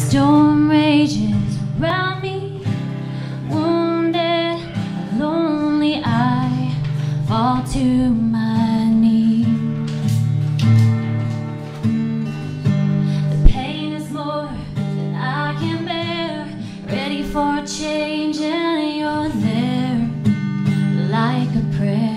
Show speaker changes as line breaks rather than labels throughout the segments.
storm rages around me, wounded, lonely, I fall to my knees. The pain is more than I can bear, ready for a change, and you're there like a prayer.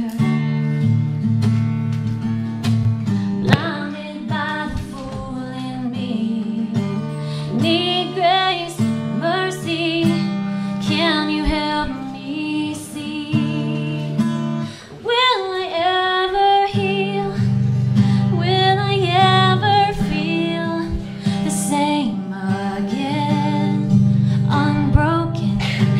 Need grace, mercy, can you help me see? Will I ever heal? Will I ever feel the same again, unbroken?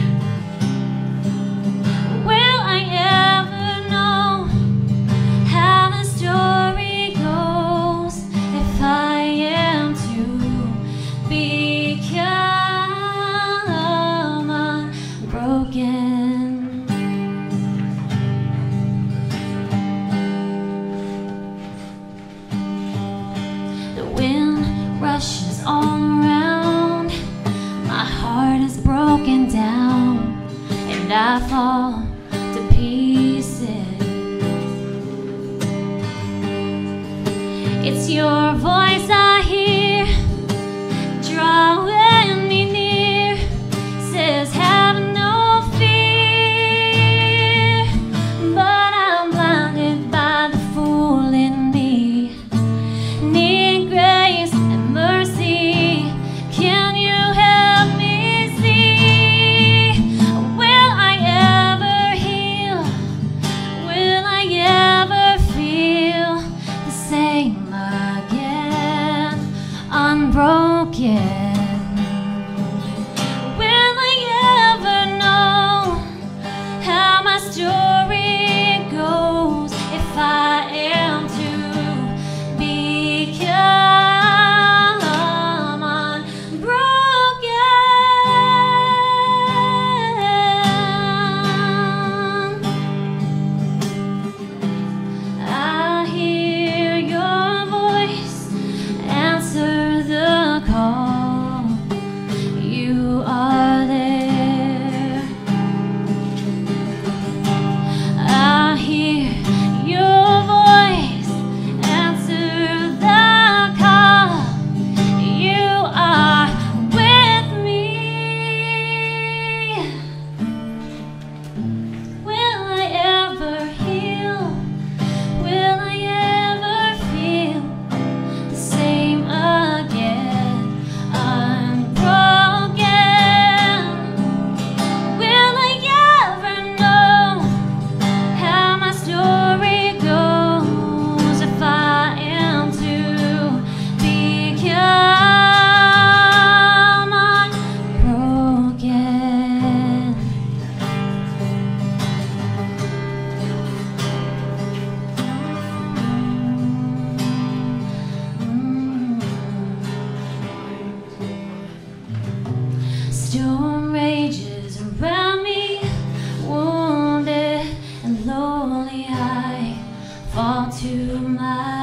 Will I ever know how the story goes if I am to become unbroken? The wind rushes all around, my heart is broken down, and I fall to pieces. It's your voice I hear, drawing me near, says have no fear, but I'm blinded by the fool in me. Need grace and mercy, can you help me see? Will I ever heal? Will I ever feel the same again, unbroken? Will I ever know how my story goes if I am to become unbroken? I hear your voice, answer the call, you are there. I hear your voice, answer the call, you are with me. Will I ever heal? Will I ever feel the same again, unbroken? Will I ever know how my story goes if I am to become unbroken? Storm rages around me, wounded and lonely, I fall to my